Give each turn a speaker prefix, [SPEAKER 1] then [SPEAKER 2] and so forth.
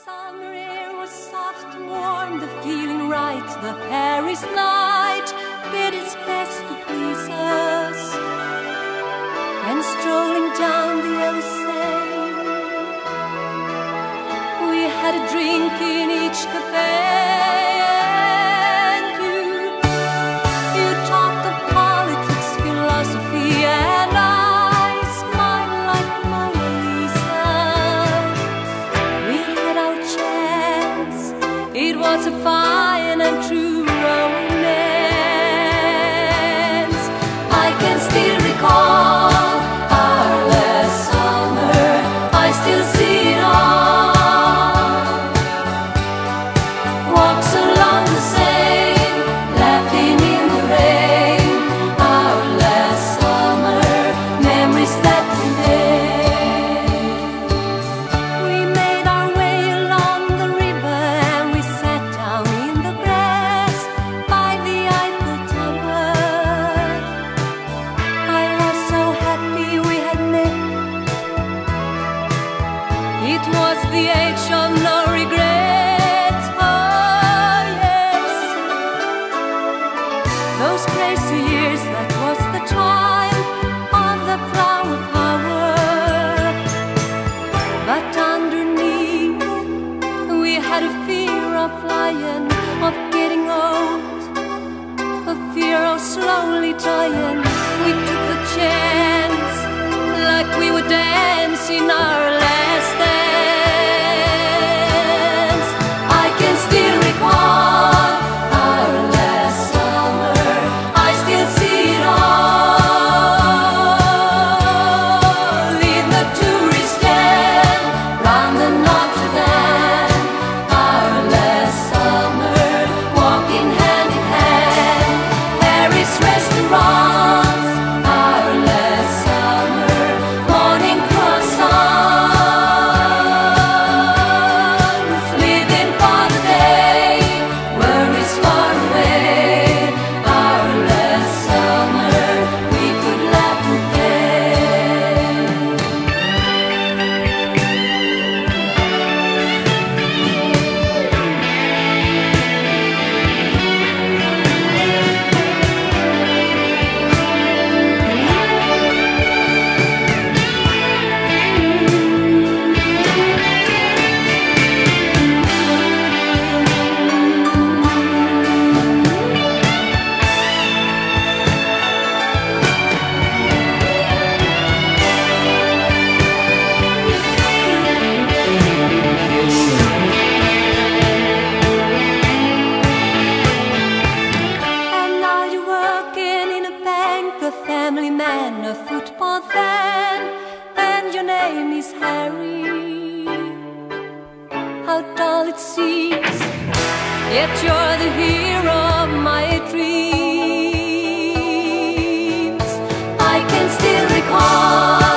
[SPEAKER 1] Summer air was soft and warm, the feeling right, the Paris night did its best to please us. And strolling down the Elysee, we had a drink in each cafe. And you talked of politics, philosophy, and I smiled like Mona Lisa. We had our chance, it was a fine and true romance. I can still recall our last summer, I still see it all. Walks along the Seine, laughing in the rain. Our last summer, memories that remain. We made our way along the river and we sat down in the grass by the Eiffel Tower. I was so happy we had met. It was the age of no regrets. Oh yes, those crazy years, that was the time of the flower power. But underneath we had a fear of flying, of getting old, a fear of slowly dying. We took the chance like we would dance in our last dance. I can still recall our last summer, I still see it all. In the tourist stand, round the Notre Dame. Our last summer, walking hand in hand. Paris restaurants. Our last summer, morning croissants. Living for the day, worries far away. Our last summer, we could laugh and play. And now you're working in a bank, a family man, a football fan, and your name is Harry. How dull it seems, yet you're the hero of my dreams. I can still recall